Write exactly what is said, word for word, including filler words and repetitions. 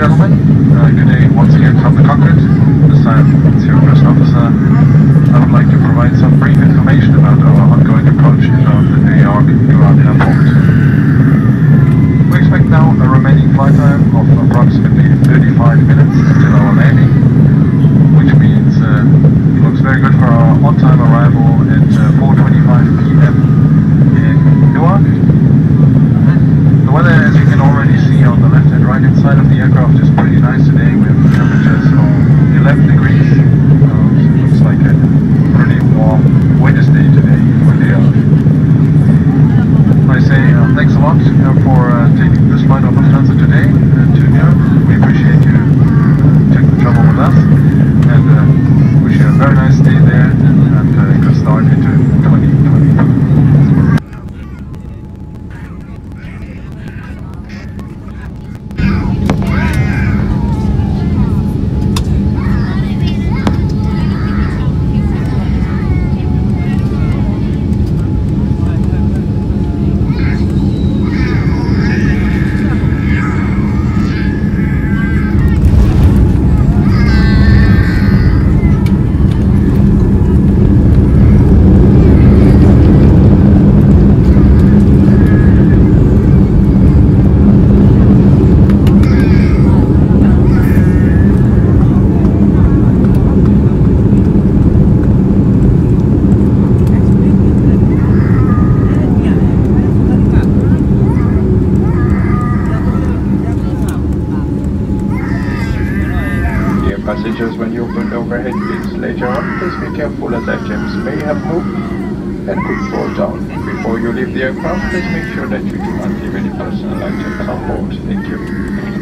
gentlemen, uh, good day once again from the cockpit. This time it's your first officer. I would like to provide some brief information about our ongoing approach of the New York Newark Airport. We expect now a remaining flight time of approximately thirty-five minutes until our landing, which means uh, it looks very good for our on-time arrival at uh, four twenty-five p m in Newark. The weather, as you can already see on the left and right hand side of the aircraft, is pretty nice today with temperatures of eleven degrees. Uh, so it looks like a pretty warm winter day today for New York. I say uh, thanks a lot uh, for uh, taking this flight on Lufthansa today uh, to New York. We appreciate you uh, taking the trouble with us, and uh, wish you a very nice day there and uh, a good start into twenty twenty. Passengers, when you open overhead bins later on, please be careful as items may have moved and could fall down. Before you leave the aircraft, please make sure that you do not leave any personal items on board. Thank you.